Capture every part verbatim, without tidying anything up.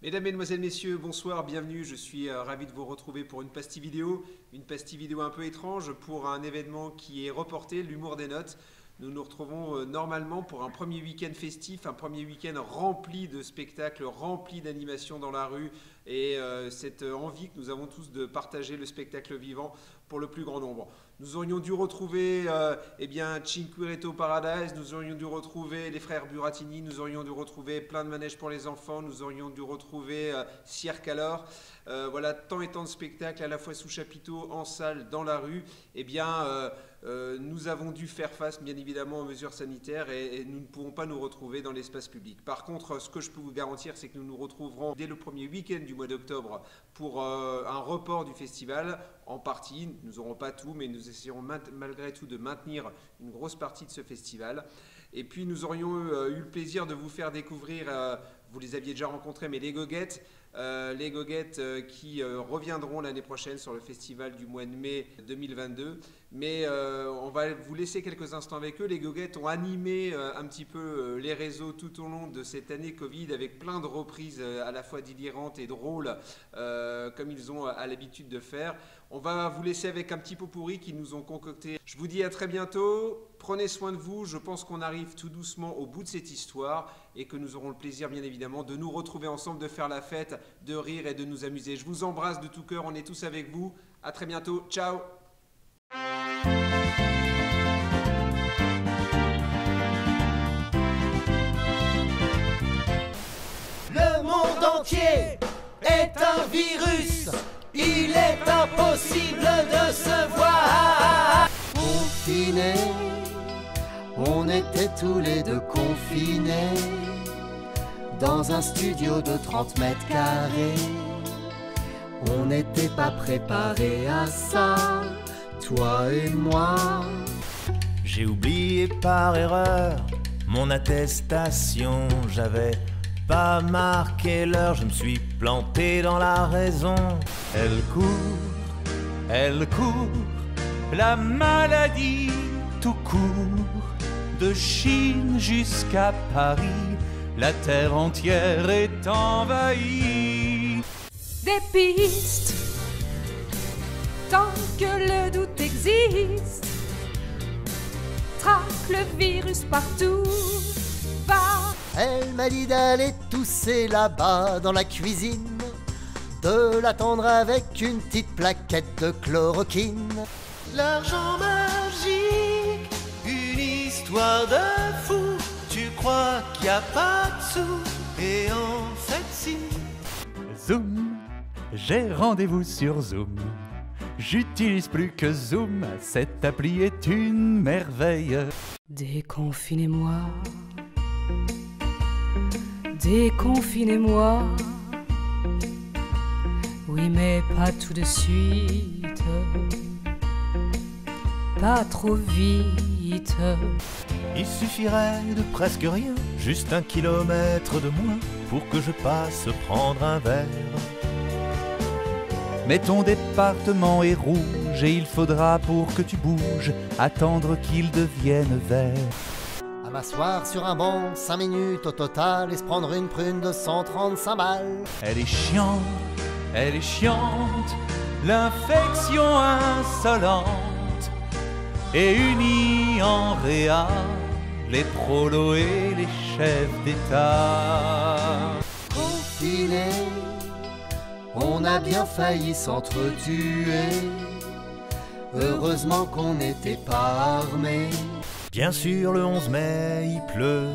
Mesdames, Mesdemoiselles, Messieurs, bonsoir, bienvenue. Je suis euh, ravi de vous retrouver pour une pastille vidéo. Une pastille vidéo un peu étrange pour un événement qui est reporté, l'Humour des Notes. Nous nous retrouvons euh, normalement pour un premier week-end festif, un premier week-end rempli de spectacles, rempli d'animations dans la rue et euh, cette envie que nous avons tous de partager le spectacle vivant pour le plus grand nombre. Nous aurions dû retrouver euh, eh bien, Cinqueretto Paradise, nous aurions dû retrouver les frères Buratini, nous aurions dû retrouver plein de manèges pour les enfants, nous aurions dû retrouver euh, Cirque alors. Euh, voilà, tant et tant de spectacles à la fois sous chapiteau, en salle, dans la rue. Eh bien, euh, euh, nous avons dû faire face bien évidemment aux mesures sanitaires et, et nous ne pouvons pas nous retrouver dans l'espace public. Par contre, ce que je peux vous garantir, c'est que nous nous retrouverons dès le premier week-end du mois d'octobre pour euh, un report du festival, en partie. Nous n'aurons pas tout, mais nous essaierons malgré tout de maintenir une grosse partie de ce festival. Et puis nous aurions euh, eu le plaisir de vous faire découvrir, euh, vous les aviez déjà rencontrés, mais les Goguettes, euh, les Goguettes euh, qui euh, reviendront l'année prochaine sur le festival du mois de mai deux mille vingt-deux. Mais euh, on va vous laisser quelques instants avec eux. Les Goguettes ont animé euh, un petit peu euh, les réseaux tout au long de cette année Covid avec plein de reprises euh, à la fois délirantes et drôles euh, comme ils ont à l'habitude de faire. On va vous laisser avec un petit pot pourri qu'ils nous ont concocté. Je vous dis à très bientôt. Prenez soin de vous. Je pense qu'on arrive tout doucement au bout de cette histoire et que nous aurons le plaisir, bien évidemment, de nous retrouver ensemble, de faire la fête, de rire et de nous amuser. Je vous embrasse de tout cœur. On est tous avec vous. À très bientôt. Ciao. Le monde entier est un virus. Il est impossible de se voir. Confinés, on était tous les deux confinés dans un studio de trente mètres carrés. On n'était pas préparés à ça, toi et moi. J'ai oublié par erreur mon attestation. J'avais pas marqué l'heure, je me suis planté dans la raison. Elle court, elle court, la maladie tout court. De Chine jusqu'à Paris, la terre entière est envahie. Des pistes, tant que le doute existe, traque le virus partout, va. Elle m'a dit d'aller tousser là-bas dans la cuisine, de l'attendre avec une petite plaquette de chloroquine. L'argent magique, une histoire de fou. Tu crois qu'il n'y a pas de sous, et en fait si. Zoom, j'ai rendez-vous sur Zoom. J'utilise plus que Zoom, cette appli est une merveille. Déconfinez-moi, déconfinez-moi. Oui, mais pas tout de suite, pas trop vite. Il suffirait de presque rien, juste un kilomètre de moins, pour que je passe prendre un verre. Mais ton département est rouge et il faudra pour que tu bouges attendre qu'il devienne vert. À m'asseoir sur un banc, cinq minutes au total, et se prendre une prune de cent trente-cinq balles. Elle est chiante, elle est chiante, l'infection insolente, et unie en réa, les prolos et les chefs d'État. Confinés, on a bien failli s'entretuer. Heureusement qu'on n'était pas armés. Bien sûr, le onze mai, il pleut.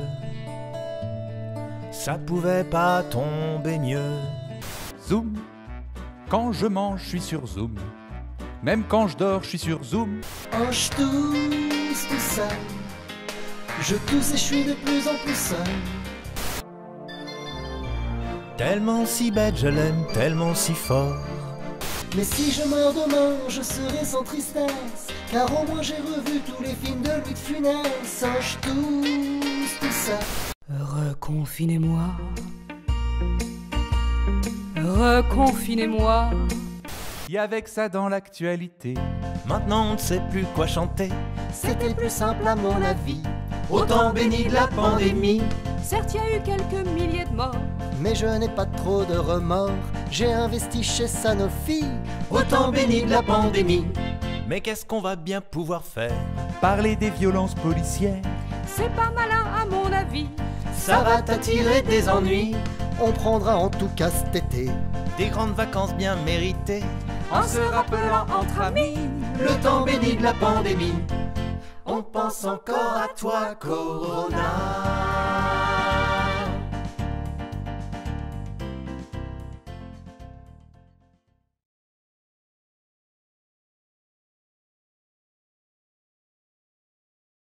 Ça pouvait pas tomber mieux. Zoom. Quand je mange, je suis sur Zoom. Même quand je dors, je suis sur Zoom. Oh, je tousse tout seul. Je tousse et je suis de plus en plus seul. Tellement si bête, je l'aime tellement si fort. Mais si je meurs demain, je serai sans tristesse, car au moins j'ai revu tous les films de Louis de Funès. Oh, je tousse tout seul. Reconfinez-moi, reconfinez-moi. Y avec ça dans l'actualité, maintenant on ne sait plus quoi chanter. C'était le plus simple à mon avis, au temps béni de la pandémie. Certes, il y a eu quelques milliers de morts, mais je n'ai pas trop de remords. J'ai investi chez Sanofi, au temps béni de la pandémie. Mais qu'est-ce qu'on va bien pouvoir faire? Parler des violences policières, C'est pas malin à mon avis. Ça va t'attirer des ennuis. On prendra en tout cas cet été Des grandes vacances bien méritées. En se rappelant entre amis. le temps béni de la pandémie. On pense encore à toi, Corona.